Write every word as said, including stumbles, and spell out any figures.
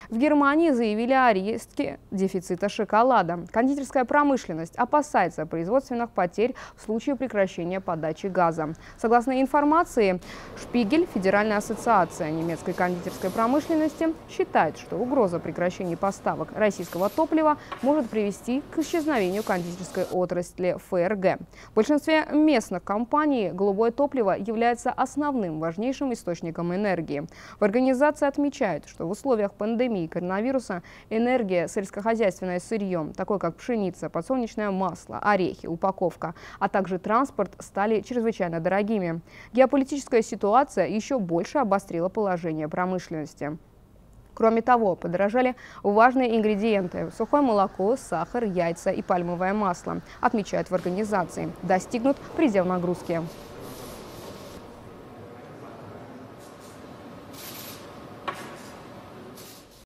В Германии заявили о риске дефицита шоколада. Кондитерская промышленность опасается производственных потерь в случае прекращения подачи газа. Согласно информации Шпигель, Федеральная ассоциация немецкой кондитерской промышленности считает, что угроза прекращения поставок российского топлива может привести к исчезновению кондитерской отрасли ФРГ. В большинстве местных компаний голубое топливо является основным важнейшим источником энергии. В организации отмечают, что в условиях пандемии коронавируса энергия, сельскохозяйственное сырье, такое как пшеница, подсолнечное масло, орехи, упаковка, а также транспорт стали чрезвычайно дорогими. Геополитическая ситуация еще больше обострила положение промышленности. Кроме того, подорожали важные ингредиенты – сухое молоко, сахар, яйца и пальмовое масло, отмечают в организации. Достигнут предел нагрузки.